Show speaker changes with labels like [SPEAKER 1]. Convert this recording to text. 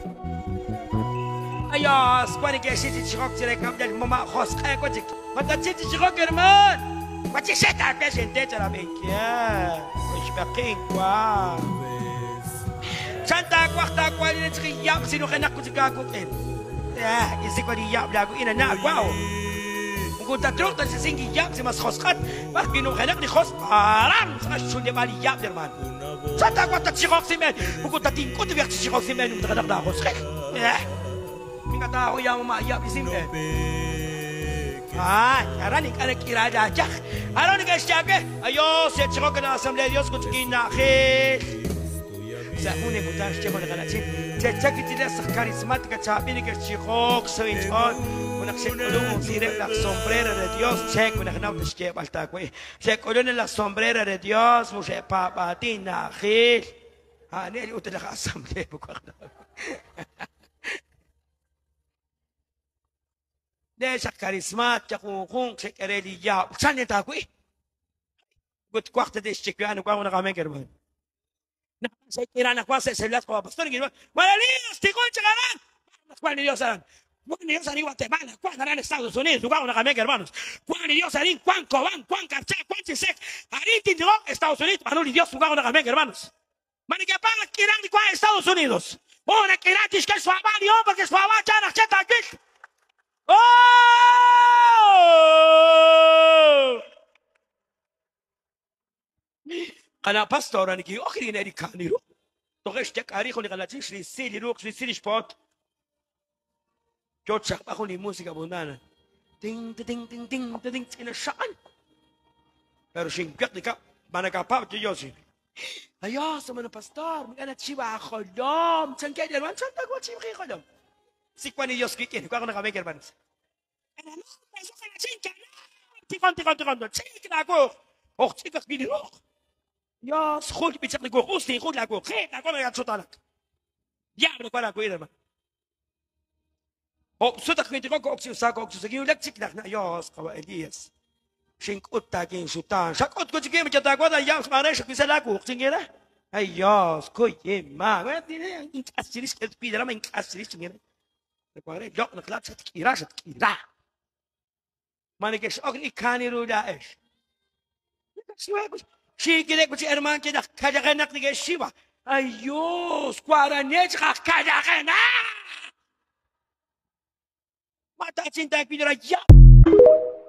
[SPEAKER 1] Ayos, kwani kaya si Chirok sila kamdal mama khos kaya ko jik. Mata si Chirok herman. Kwachi seta presente tara bekia. Kuch baking kwa. Santa kwarta kwa ni tri yap sino kana ko jika ko ken. Ya, isi ko di yap lagu ina na kwao. Kung tatrok tan si singi yap si mas khos khat. Bak kinu kana ni khos aram sa shunde mali yap herman. Santa kwarta Chirok si men. Kung tatin ko de verti Chirok si men um tara da khos khek. Ya. Mingat tahu yang mamayap di sini. Karena ni kan kira dajak. Ano ni guys jaga? Ayo, saya cerok kena Asamblea Dios kung kinakil. Sa une butan siya mo nakalasin. Jajak itila sa karismatika sabi ni guys cerok sa inchon. Kung naksikulong sirip la sombrera de Dios. Check kung nakanaw na siya balta ko eh. Check ulo na la sombrera de Dios. Mo siya papatin nakil. Nili utila ka Asamblea. Bukwak na. Desa karismat ya kung sekereli ya sana tahu gut kuarta des cekyan ko na kami kerban na sa kira na kwa sa selat ko pastor gino malalinos ti kon chakaran kwa ni Dios aran kwa ni Dios ari Guatemala kwa na Estados Unidos ko na kami hermanos kwa ni Dios ari kwan kapcha kwan sek ari ti no Estados Unidos ano ni Dios ko na kami hermanos manike pa kirang ni kwa Estados Unidos ona kiratis que suava ni porque suava chana cheta git. Oh! Kana pastor ani ki okhri na kaniro. To geshtek ari khoni galati shri sili ruq shri sili sport. Jotsak ako ni musika bundana. Ting ting ting ting ting ina shaan. Pero singkat ni ka manakapap ti Yosi. Ayo sa mga pastor, mga chiba khodom. Changke derman chanta ko chiba khodom. Si kwani Diyos kikin, kung ako nakamake hermanos. Ano, peso ka na chinka na. Tikon. Chinka na ako. Chinka binirok. Diyos, khul bitsak na ko. Usti, khul ako. Kaya ako na yatsutalak. Diablo ko na ako herman. Sutak ko ko sa giulag chiknak na. Diyos, kawa Elias. Shinkut taging sutan. Sakot ko chikim, chatagwa na yams manay sa kisalako. Chingera. Ay, Diyos, kuy, ma. Asiris, pidara ma asiris, chingera. Recuerda, yo no claro, se tira. Manikesh, og ni kaniru daesh. Si quiere que hermano que kajagenak ni shiva. Ayos, cuaranet kajagena. Mata cinta pidara ya.